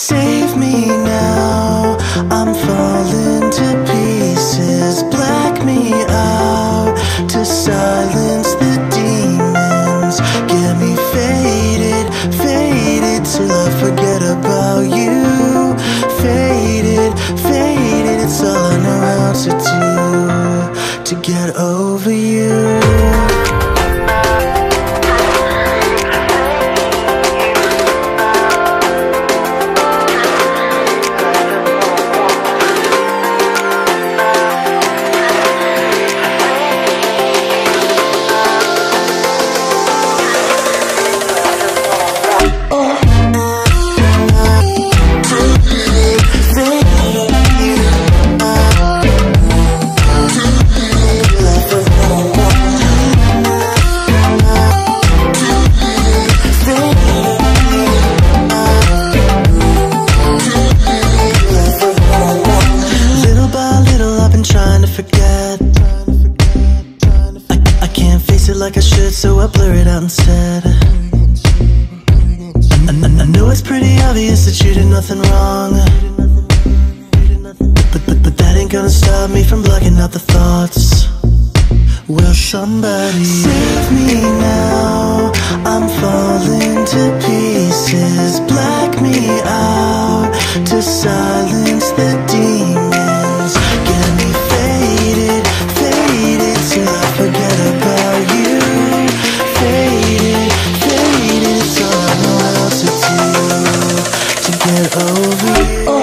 Save me now, I'm falling to pieces. Black me out to silence the demons. Get me faded, faded till I forget about you. Faded, faded, it's all I know how to do to get over you. Like I should, so I blur it out instead. I know it's pretty obvious that you did nothing wrong, but that ain't gonna stop me from blocking out the thoughts. Will somebody save me now? I'm falling to pieces. Black me out to silence the demons. Get me faded, faded till I forget about you. Faded, faded, it's all I know how to do to get over you.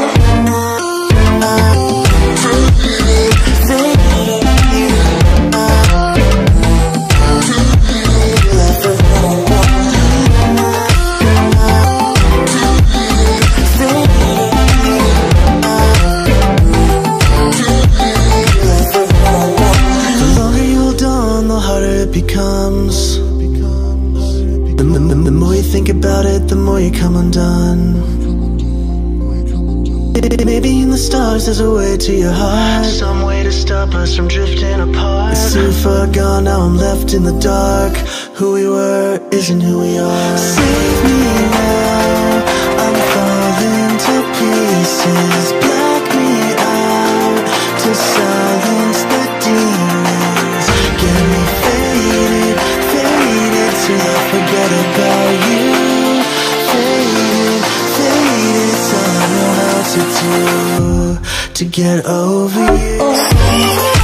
Becomes the more you think about it, the more you come undone. Maybe in the stars there's a way to your heart, some way to stop us from drifting apart. It's too far gone, now I'm left in the dark. Who we were isn't who we are. Save me now, I'm falling to pieces. Black me out to silence the demons. Get me faded, faded till I forget about you. Faded, faded, it's all I know how to do to get over you.